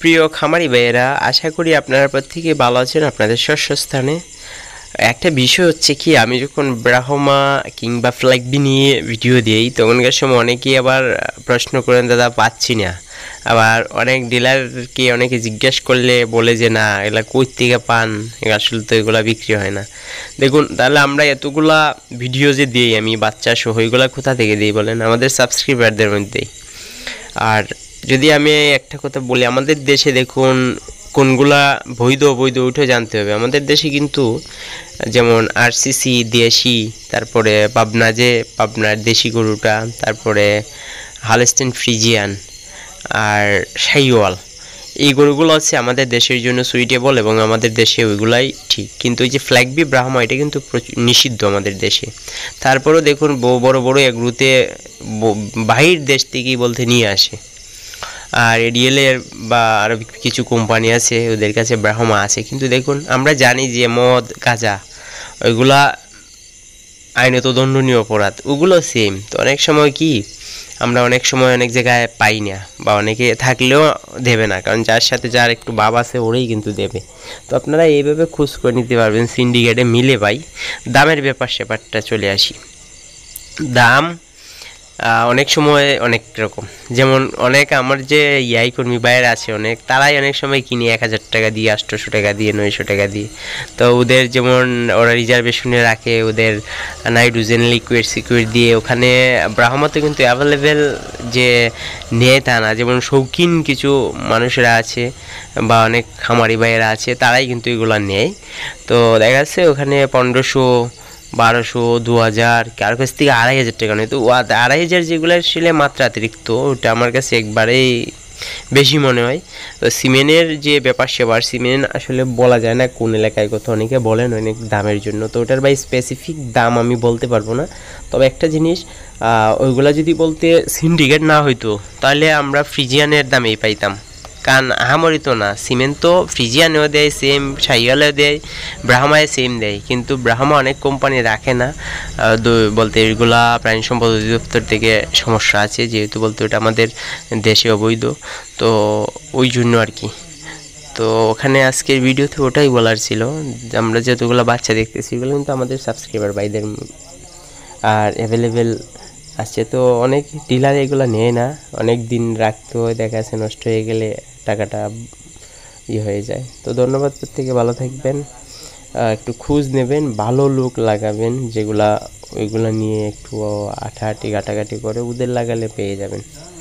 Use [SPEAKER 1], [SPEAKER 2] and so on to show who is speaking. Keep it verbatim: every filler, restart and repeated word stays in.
[SPEAKER 1] প্রিয় খামারি ভাইয়েরা, আশা করি আপনারা প্রত্যেকে ভালো আছেন আপনাদের শস্যস্থানে। একটা বিষয় হচ্ছে কি, আমি যখন ব্রাহ্মা কিংবা ফ্ল্যাগবি নিয়ে ভিডিও দিই তখনকার সময় অনেকেই আবার প্রশ্ন করেন, দাদা পাচ্ছি না। আবার অনেক ডিলারকে অনেকে জিজ্ঞেস করলে বলে যে না, এগুলা কই থেকে পান, আসলে তো এগুলা বিক্রি হয় না। দেখুন, তাহলে আমরা এতগুলা ভিডিও যে দিই আমি বাচ্চা সহ, এগুলা কোথা থেকে দিই বলেন? আমাদের সাবস্ক্রাইবারদের মধ্যেই। আর যদি আমি একটা কথা বলি, আমাদের দেশে দেখুন কোনগুলা বৈধ অবৈধ ওইটা জানতে হবে। আমাদের দেশে কিন্তু যেমন আরসিসি দেশি, তারপরে পাবনা যে পাবনার দেশি গরুটা, তারপরে হালস্টেন ফ্রিজিয়ান আর শাহিওয়াল, এই গরুগুলো হচ্ছে আমাদের দেশের জন্য সুইটেবল এবং আমাদের দেশে ওইগুলাই ঠিক। কিন্তু ওই যে ফ্ল্যাগবি ব্রাহ্মা এটা কিন্তু নিষিদ্ধ আমাদের দেশে। তারপরেও দেখুন বড় বড় এগুলোতে বাহির দেশ থেকেই বলতে নিয়ে আসে। আর এডিএলের বা আরও কিছু কোম্পানি আছে, ওদের কাছে ব্রাহ্মা আছে, কিন্তু দেখুন আমরা জানি যে মদ গাঁজা ওইগুলা আইনত দণ্ডনীয় অপরাধ, ওগুলো সেম। তো অনেক সময় কি আমরা অনেক সময় অনেক জায়গায় পাই না, বা অনেকে থাকলেও দেবে না, কারণ যার সাথে যার একটু ভাব আছে ওরাই কিন্তু দেবে। তো আপনারা এইভাবে খোঁজ করে নিতে পারবেন সিন্ডিকেটে মিলে। ভাই দামের ব্যাপার স্যাপারটা চলে আসি। দাম অনেক সময় অনেক রকম, যেমন অনেক আমার যে ইয়াই কর্মী বাইরে আছে অনেক, তারাই অনেক সময় কিনে এক হাজার টাকা দিয়ে, আটশোশো টাকা দিয়ে, নয়শো টাকা দিয়ে। তো ওদের যেমন ওরা রিজার্ভেশনে রাখে, ওদের নাইট্রোজেন লিকুইড সিকুইড দিয়ে, ওখানে ব্রাহ্মাতে কিন্তু অ্যাভেলেবেল যে নেয় তা না। যেমন শৌখিন কিছু মানুষেরা আছে বা অনেক খামারি ভাইয়েরা আছে, তারাই কিন্তু এগুলো নেয়। তো দেখা যাচ্ছে ওখানে পনেরোশো, বারোশো, দু হাজার, কারোর কাছ থেকে আড়াই হাজার টাকা নেই। তো আড়াই হাজার যেগুলো ছিল মাত্রা অতিরিক্ত, ওটা আমার কাছে একবারেই বেশি মনে হয়। তো সিমেন্টের যে ব্যাপার সেবার, সিমেন্ট আসলে বলা যায় না কোন এলাকায় কত, অনেকে বলেন অনেক দামের জন্য। তো ওটার ভাই স্পেসিফিক দাম আমি বলতে পারবো না। তবে একটা জিনিস, ওইগুলা যদি বলতে সিন্ডিকেট না হইতো তাহলে আমরা ফ্রিজিয়ানের দামেই পাইতাম, কারণ আহামরি তো না। সিমেন্ট তো ফ্রিজিয়ানেও দেয় সেম, শাহিওয়ালেও দেয়, ব্রাহ্মায় সেম দেয়, কিন্তু ব্রাহ্মা অনেক কোম্পানি রাখে না বলতে, এগুলা প্রাণী সম্পদ অধিদপ্তর থেকে সমস্যা আছে, যেহেতু বলতে ওটা আমাদের দেশে অবৈধ। তো ওই জন্য আর কি। তো ওখানে আজকের ভিডিওতে ওটাই বলার ছিল, আমরা যতগুলো বাচ্চা দেখতেছি এগুলো কিন্তু আমাদের সাবস্ক্রাইবার ভাইদের আর অ্যাভেলেবেল আছে। তো অনেক ডিলার এগুলো নেয় না, অনেক দিন রাখতে হয়, দেখা যাচ্ছে নষ্ট হয়ে গেলে টাকাটা ইয়ে হয়ে যায়। তো ধন্যবাদ, প্রত্যেকে ভালো থাকবেন, একটু খোঁজ নেবেন, ভালো লোক লাগাবেন, যেগুলা ওইগুলো নিয়ে একটু আঠাআঠি ঘাটাঘাটি করে ওদের লাগালে পেয়ে যাবেন।